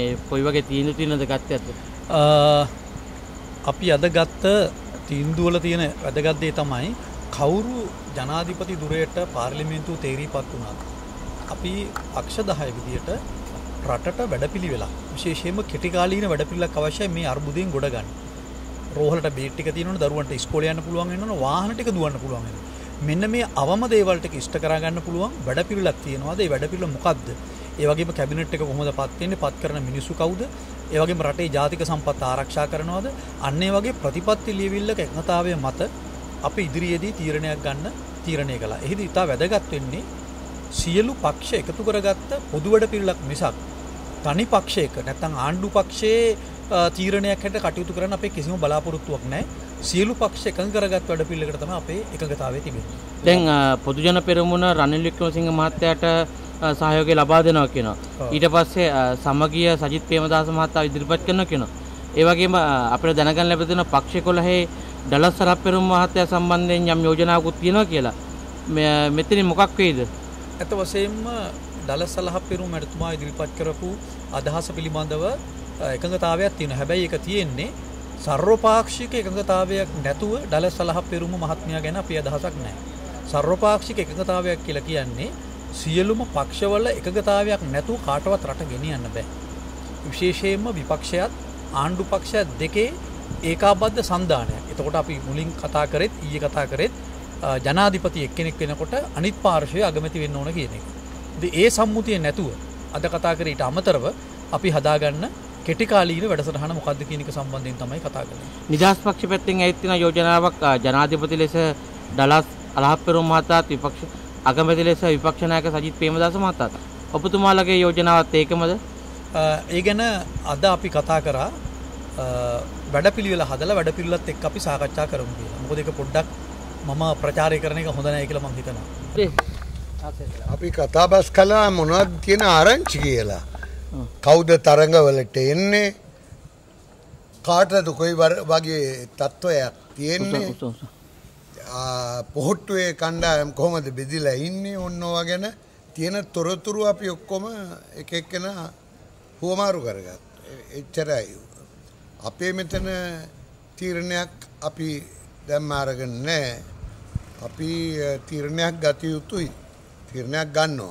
කොයි වගේ තීන්දුව තියෙනවද ගත්තේ අද? අපි අද ගත්ත තීන්දුවල තියෙන වැදගත් දේ තමයි කවුරු ජනාධිපති ධුරයට පාර්ලිමේන්තුව තේරීපත් වුණත් අපි පක්ෂ 10 විදියට රටට වැඩපිළිවෙලක් විශේෂයෙන්ම කෙටි කාලීන වැඩපිළිවෙලක් අවශ්‍යයි මේ අර්බුදයෙන් ගොඩ ගන්න. රෝහලට බේට් ටික තියෙනවනේ දරුවන්ට ඉස්කෝලේ යන්න පුළුවන් වෙනවනේ වාහන ටික දුවන්න පුළුවන් වෙනවා. මෙන්න මේ අවම දේවල් ටික ඉෂ්ට කරා ගන්න පුළුවන් වැඩපිළිවෙලක් තියෙනවාද? ඒ වැඩපිළිවෙල මොකක්ද? ඒ වගේම කැබිනට් එක කොහොමද පත් වෙන්නේ? පත් කරන මිනිස්සු කවුද? ඒ වගේම රටේ ජාතික සම්පත් ආරක්ෂා කරනවද? අන්න ඒ වගේ ප්‍රතිපත්ති ලියවිල්ලක එකඟතාවය මත අපි ඉදිරියේදී තීරණයක් ගන්න තීරණය කළා. එහිදී ඉතා වැදගත් වෙන්නේ සියලු පක්ෂ එකතු කරගත්ත පොදු වැඩපිළිවෙලක් මිසක් තනි පක්ෂයක නැත්නම් ආණ්ඩු පක්ෂයේ තීරණයක් හැට කටයුතු කරන්න අපේ කිසිම බලාපොරොත්තුවක් නැහැ. සියලු පක්ෂ එකඟ කරගත් වැඩපිළිවෙලකට තමයි අපේ එකඟතාවය තිබෙන්නේ. දැන් පොදු ජන පෙරමුණ රනිල් වික්‍රමසිංහ මහත්තයාට සහයෝගය ලබා දෙනවා කියනවා. ඊට පස්සේ සමගිය සජිත් ප්‍රේමදාස මහතා ඉදිරිපත් කරනවා කියනවා. ඒ වගේම අපිට දැනගන්න ලැබෙන පක්ෂ 11 ඩලස් සරප්පෙරුම් මහත්තයා සම්බන්ධයෙන් යම් යෝජනාවකුත් තියෙනවා කියලා. මෙතන මොකක් වෙයිද? අත වශයෙන්ම ඩලස් සලහප්පෙරුම් මැතිතුමා ඉදිරිපත් කරපු අදහස පිළිබඳව එකඟතාවයක් තියෙනවා. හැබැයි ඒක තියෙන්නේ සර්වපාක්ෂික එකඟතාවයක් නැතුව ඩලස් සලහප්පෙරුම් මහත්මයා ගැන අපි අදහසක් නැහැ. සර්වපාක්ෂික එකඟතාවයක් කියලා කියන්නේ සියලුම පක්ෂවල එකඟතාවයක් නැතුව කාටවත් රට ගෙනියන්න බෑ. විශේෂයෙන්ම විපක්ෂයත් ආණ්ඩු පක්ෂයත් දෙකේ ඒකාබද්ධ සන්ධානයක්. එතකොට අපි මුලින් කතා කරෙත් ඊයේ කතා කරෙත් ජනාධිපති එක්කෙනෙක් වෙනකොට අනිත් පාර්ශ්වයේ අගමැති වෙන්න ඕන කියන එක. ඉතින් ඒ සම්මුතිය නැතුව අද කතා කරේ ඊට අමතරව අපි හදාගන්න කෙටි කාලීන වැඩසටහන මොකක්ද කියන එක සම්බන්ධයෙන් තමයි කතා කරන්නේ. නිදහස් පක්ෂ පැත්තෙන් ඇවිත් තියෙන යෝජනාවක් ජනාධිපති ලෙස ඩලස් අලහප්පෙරුම් මහතාත් විපක්ෂ අගමැති ලෙස විපක්ෂ ਨਾයක සජිත් ප්‍රේමදාස මහතාත්. ඔබතුමාලගේ යෝජනාවත් ඒකමද? ඒ ගැන අද අපි කතා කරා වැඩපිළිවෙල හදලා වැඩපිළිවෙලත් එක්ක අපි සාකච්ඡා කරමු කියලා. මොකද ඒක පොඩ්ඩක් මම ප්‍රචාරය කරන එක හොඳ නැහැ කියලා මම හිතනවා. අපි කතාබස් කළා මොනවද තියෙන ආරංචි කියලා. කවුද තරඟවලට එන්නේ? කාටද කොයි වගේ තත්ත්වයක් තියෙන්නේ? පොහොට්ටුවේ කණ්ඩායම් කොහොමද බෙදිලා ඉන්නේ? ඔන්නවා ගැන තියෙන තොරතුරු අපි ඔක්කොම එක එක්කෙනා හුවමාරු කරගත්තා. එච්චරයි. අපේ මෙතන තීරණයක් අපි දැන් අරගෙන නැහැ. අපි තීරණයක් ගත යුතුයි. තීරණයක් ගන්නවා.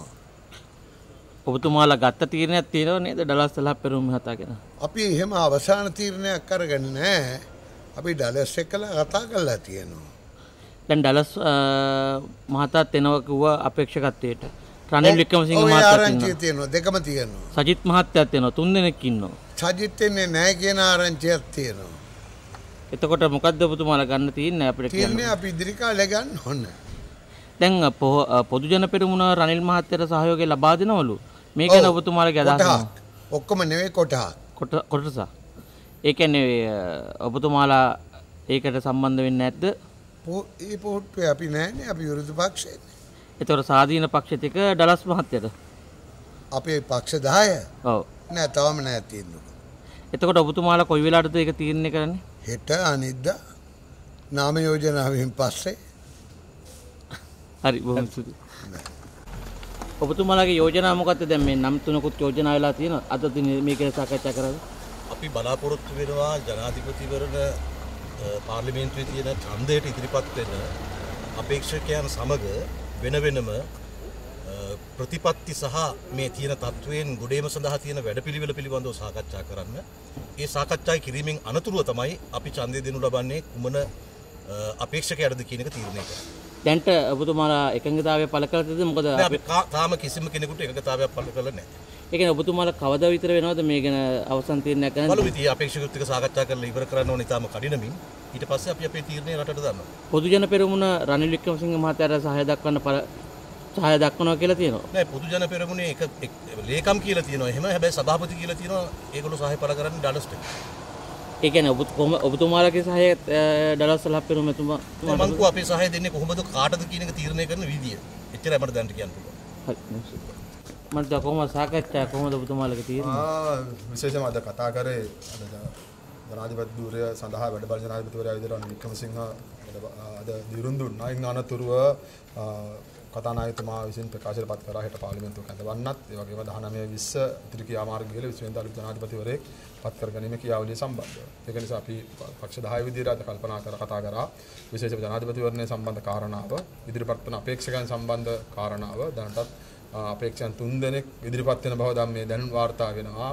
ඔබතුමාලා ගත්ත තීරණයක් තියෙනව නේද ඩලස් සලහප්පෙරුම් මහතා ගැන? අපි එහෙම අවසාන තීරණයක් අරගෙන නැහැ. අපි ඩලස් එක්කලා කතා කරලා තියෙනවා. දැන් ඩලස් මහතාත් එනවා කිව්වා අපේක්ෂකත්වයට. රනිල් වික්‍රමසිංහ මහතාත් තියෙනවා. දෙකම තියෙනවා. සජිත් මහත්තයාත් එනවා. 3 දෙනෙක් ඉන්නවා. සජිත් එන්නේ නැහැ කියන ආරංචියක් තියෙනවා. එතකොට මොකද්ද ඔබතුමාලා ගන්න තියෙන්නේ අපිට කියන්න? තියෙන්නේ අපි ඉදිරි කාලේ ගන්න ඕන. දැන් පොදු ජන පෙරමුණ රනිල් මහත්තයාට සහයෝගය ලබා දෙනවලු. මේ ගැන ඔබතුමාලගේ අදහස ඔක්කොම නෙවෙයි කොටස. ඒ කියන්නේ ඔබතුමාලා ඒකට සම්බන්ධ වෙන්නේ නැද්ද? ඒ පොට්ටුවේ අපි නැහැනේ. අපි විරුද්ධ පක්ෂයනේ. ඒතකොට සාධීන පක්ෂෙත් එක ඩලස් මහත්තයාට. අපේ පක්ෂ 10? ඔව්. නෑ තවම නෑ තියෙන්නේ. එතකොට ඔබතුමාලා කොයි වෙලාවටද ඒක තීරණය කරන්නේ? හෙට අනිද්දා නාම යෝජනාවෙන් පස්සේ. හරි බොහොම ස්තුතියි. ඔබතුමාලාගේ යෝජනා මොකක්ද? දැන් මේ නම් තුනකුත් යෝජනා වෙලා තියෙනවා. අද මේක සාකච්ඡා කරලා අපි බලාපොරොත්තු වෙනවා ජනාධිපතිවරණ පාර්ලිමේන්තුවේ තියෙන ඡන්දයට ඉදිරිපත් වෙන අපේක්ෂකයන් සමග වෙන වෙනම ප්‍රතිපත්ති සහ මේ තියෙන තත්වයෙන් ගොඩේම සඳහා තියෙන වැඩපිළිවෙල පිළිබඳව සාකච්ඡා කරන්න. ඒ සාකච්ඡා කිරීමෙන් අනතුරුව තමයි අපි ඡන්දය දෙනු ලබන්නේ කුමන අපේක්ෂකයටද කියන එක තීරණය කරන්නේ. දැන්ට ඔබතුමාලා එකඟතාවය පළ කළද? මොකද අපි තාම කිසිම කෙනෙකුට එකඟතාවයක් පළ කළා නැහැ. ඒ කියන්නේ ඔබතුමාලා කවදා විතර වෙනවද මේ ගැන අවසන් තීරණයක් ගන්න? බලමු ඉතින් අපේක්ෂකයොත් එක්ක සාකච්ඡා කරලා ඉවර කරන්න ඕනේ තාම කඩිනමින්. ඊට පස්සේ අපි අපේ තීරණය රටට දානවා. පොදු ජන පෙරමුණ රනිල් වික්‍රමසිංහ මහතාට සහාය දක්වනවා කියලා තියෙනවා. නෑ පොදු ජන පෙරමුණේ එක ලේකම් කියලා තියෙනවා. එහෙම හැබැයි සභාපති කියලා තියෙනවා. ඒගොල්ලෝ සහාය පළ කරන්නේ ඩලස්ට. ඒ කියන්නේ ඔබතුමාලගේ සහාය ඩලස් සලහප්පෙරුම් මෙතුමා මම කෝ අපේ සහාය දෙන්නේ කොහොමද කාටද කියන එක තීරණය කරන විදිය. එච්චරයි මට දැනට කියන්න පුළුවන්. හරි. මට කොහොමද සාකච්ඡා කොහොමද ඔබතුමාලගේ තීරණය? විශේෂයෙන්ම අද කතා කරේ ජනාධිපති ධූරය සඳහා වැඩ බල ජනාධිපතිවරයා විදිහට වික්‍රමසිංහ අද දිරුන් දුන්නා. ඉන් අනතුරුව කතානායකතුමා විසින් ප්‍රකාශයට පත් කරා හෙට පාර්ලිමේන්තුව කැඳවන්නත් ඒ වගේම 19/20 ඉදිරි ක්‍රියාමාර්ග ගිහලා 20 වෙනිදා අලුත් ජනාධිපතිවරයෙක් පත් කරගැනීමේ ක්‍රියාවලිය සම්බන්ධව. ඒක නිසා අපි පක්ෂ 10 විදිහට අද කල්පනා කතා කරා විශේෂ ජනාධිපතිවරණය සම්බන්ධ කාරණාව, ඉදිරිපත් වන අපේක්ෂකයන් සම්බන්ධ කාරණාව දැනටත් අපේක්ෂකයන් 3 දෙනෙක් ඉදිරිපත් වෙන බව දැන් මේ දැන් වාර්තා වෙනවා.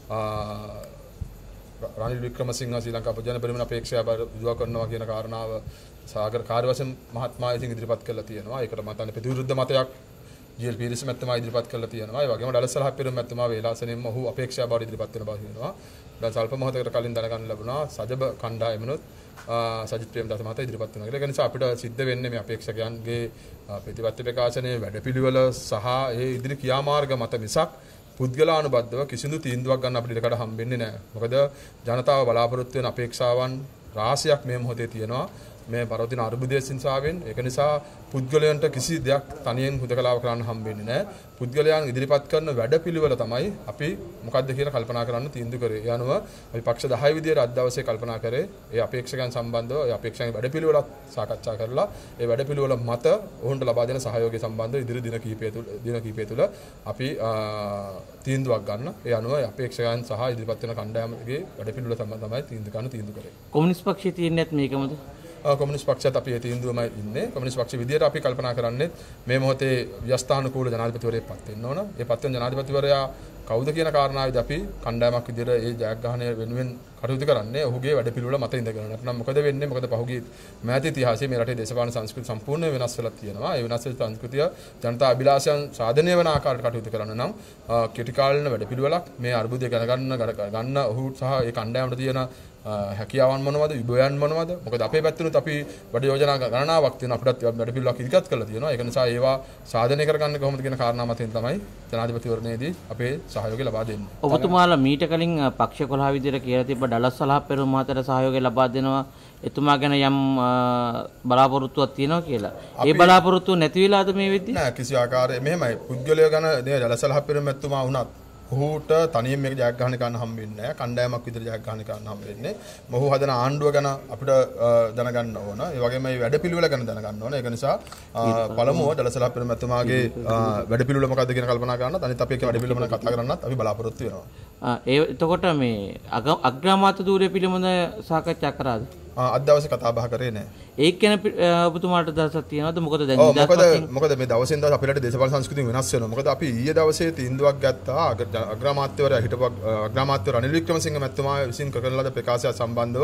රනිල් වික්‍රමසිංහ ශ්‍රී ලංකා පොදුජන පෙරමුණ අපේක්ෂා බව කරනවා කියන කාරණාව සාගර කාර්යවසම් මහත්මයා විසින් ඉදිරිපත් කළා තියෙනවා. ඒකට මතන්නේ ප්‍රතිවිරුද්ධ මතයක් ජීල් පීරිස් මැතිතුමා ඉදිරිපත් කළා තියෙනවා. ඒ වගේම ඩලස්සලහ පෙරමුණ මැතිතුමා වේලාසනෙන්ම ඔහු අපේක්ෂා බව ඉදිරිපත් වෙන බව කියනවා. දැන් සල්ප මොහොතකට කලින් දැනගන්න ලැබුණා සජබ කණ්ඩායමනොත් සජිත් ප්‍රේමදාස මහතා ඉදිරිපත් වෙනවා. ඒක නිසා අපිට සිද්ධ වෙන්නේ මේ අපේක්ෂකයන්ගේ ප්‍රතිපත්ති ප්‍රකාශනයේ වැඩපිළිවෙල සහ ඒ ඉදිරි ක්‍රියාමාර්ග මත මිසක් පුද්ගලානුබද්ධව කිසිදු තීන්දුවක් ගන්න අපිට ඉඩකඩ හම්බෙන්නේ නැහැ. මොකද ජනතාව බලාපොරොත්තු වෙන අපේක්ෂාවන් රාශියක් මේ මොහොතේ තියෙනවා. මේ පරවතින අර්බුදයේ සින්සාවෙන් ඒක නිසා පුද්ගලයන්ට කිසි දෙයක් තනියෙන් හුදකලාව කරන්න හම්බෙන්නේ නැහැ. පුද්ගලයන් ඉදිරිපත් කරන වැඩපිළිවෙල තමයි අපි මොකද්ද කියලා කල්පනා කරන්න තීන්දුව කරේ. ඒ අනුව අපි පක්ෂ 10 විදියට අද දවසේ කල්පනා කරේ ඒ අපේක්ෂකයන් සම්බන්ධව ඒ අපේක්ෂකයන් වැඩපිළිවෙලත් සාකච්ඡා කරලා ඒ වැඩපිළිවෙල මත ඔවුන්ට ලබා දෙන සහයෝගය සම්බන්ධව ඉදිරි දින කිහිපය තුළ අපි තීන්දුවක් ගන්න. ඒ අනුව අපේක්ෂකයන් සහ ඉදිරිපත් වෙන කණ්ඩායමගේ වැඩපිළිවෙල තමයි තීන්දුව කරේ. කොමියුනිස්ට් පක්ෂයේ තියෙන්නේත් මේකමද? කොමියුනිස්ට් පක්ෂයත් අපි ඒ තීන්දුවමයි ඉන්නේ. කොමියුනිස්ට් පක්ෂ විදියට අපි කල්පනා කරන්නේ මේ මොහොතේ ව්‍යවස්ථානුකූල ජනාධිපතිවරයෙක් පත් වෙන්න ඕන. ඒ පත් වෙන ජනාධිපතිවරයා කවුද කියන කාරණාවේදී අපි කණ්ඩායමක් විදියට ඒ ජයග්‍රහණය වෙනුවෙන් කටයුතු කරන්නේ ඔහුගේ වැඩපිළිවෙල මත ඉඳගෙන. නැත්නම් මොකද වෙන්නේ? මොකද පහුගිය මෑත ඉතිහාසයේ මේ රටේ දේශපාලන සංස්කෘතිය සම්පූර්ණයෙන් වෙනස් වෙලා තියෙනවා. ඒ වෙනස් වෙච්ච සංස්කෘතිය ජනතා අභිලාෂයන් සාධනය වන ආකාරයට කටයුතු කරන්න නම් කෙටි කාලින වැඩපිළිවෙලක් මේ අර්බුදය ගන්න ඔහු සහ ඒ කණ්ඩායමට තියෙන හැකියාවන් මොනවද විභවයන් මොනවද? මොකද අපේ පැත්තෙනුත් අපි වැඩ යෝජනා ගණනාවක් තියෙන අපිටත් වැඩපිළිවෙලක් ඉදිරිපත් කරලා තියෙනවා. ඒක නිසා ඒවා සාධනය කරගන්න කොහොමද කියන කාරණා මතින් තමයි ජනාධිපතිවරණයේදී අපේ සහයෝගය ලබා දෙන්නේ. ඔබතුමාලා මීට කලින් පක්ෂ 11 විදියට කියලා තිබ්බ ඩලස්සලහ පෙරමුණ මහතට සහයෝගය ලබා දෙනවා. එතුමා ගැන යම් බලාපොරොත්තුවක් තියෙනවා කියලා. ඒ බලාපොරොත්තුව නැති වෙලාද මේ වෙද්දී? නෑ කිසි ආකාරයක මෙහෙමයි. පුද්ගලයා ගැන ඩලස්සලහ පෙරමුණ මැතිතුමා වුණත් ඔහුට තනියෙන් මේක ජයග්‍රහණය කරන්න හම්බෙන්නේ නැහැ. කණ්ඩායමක් විදිහට ජයග්‍රහණය කරන්න හම්බෙන්නේ. මොහු හදන ආණ්ඩුව ගැන අපිට දැනගන්න ඕන. ඒ වගේම මේ වැඩපිළිවෙල ගැන දැනගන්න ඕන. ඒක නිසා පළමුව ඩලස්සලහ පෙරමුණ මැතිතුමාගේ වැඩපිළිවෙල මොකද්ද කියන කල්පනා කරන්නත් අනිත් අපේ වැඩපිළිවෙල ගැන කතා කරන්නත් අපි බලාපොරොත්තු වෙනවා. එතකොට මේ අග්‍රාමාත්‍ය ධූරය පිළිබඳ සාකච්ඡා කරාද? අද දවසේ කතා බහ කරේ නෑ. ඒක ගැන ඔබතුමාට දවසක් තියෙනවද? මොකද දැන් මොකද මේ දවසෙන් දවස අපිට දේශපාලන සංස්කෘතිය වෙනස් වෙනවා. මොකද අපි ඊයේ දවසේ තීන්දුවක් ගත්තා අග්‍රාමාත්‍යවරයා හිටපු අග්‍රාමාත්‍ය රනිල් වික්‍රමසිංහ මැතිතුමා විසින් කරන ලද ප්‍රකාශය සම්බන්ධව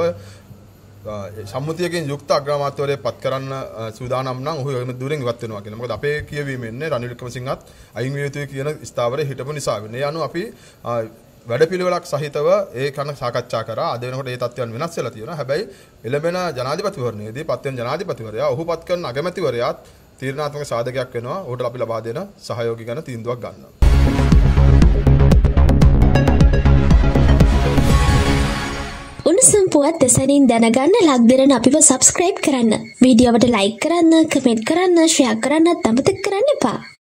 සම්මුතියකින් යුක්ත අග්‍රාමාත්‍යවරයෙක් පත් කරන්න සූදානම් නම් ඔහු එම දුරෙන් ඉවත් වෙනවා කියලා. මොකද අපේ කියවීම එන්නේ රනිල් වික්‍රමසිංහත් අයින් විය යුතුයි කියන ස්ථාවරයේ හිටපු නිසා වෙන්නේ. ඒ අනුව අපි වැඩපිළිවෙලක් සහිතව ඒ කන සාකච්ඡා කරා. අද වෙනකොට ඒ තත්ත්වයන් වෙනස් වෙලා තියෙනවා. හැබැයි එළඹෙන ජනාධිපතිවරණයේදී පත් වෙන ජනාධිපතිවරයා ඔහු පත් කරන අගමැතිවරයාත් තීරණාත්මක සාධකයක් වෙනවා. ඔහුට අපි ලබා දෙන සහයෝගය ගැන තීන්දුවක් ගන්න. උණුසුම් පුවත් දෙසනින් දැනගන්න ලක්දිරන අපිව සබ්ස්ක්‍රයිබ් කරන්න. වීඩියෝවට ලයික් කරන්න, කමෙන්ට් කරන්න, ෂෙයා කරන්නත් අමතක කරන්න එපා.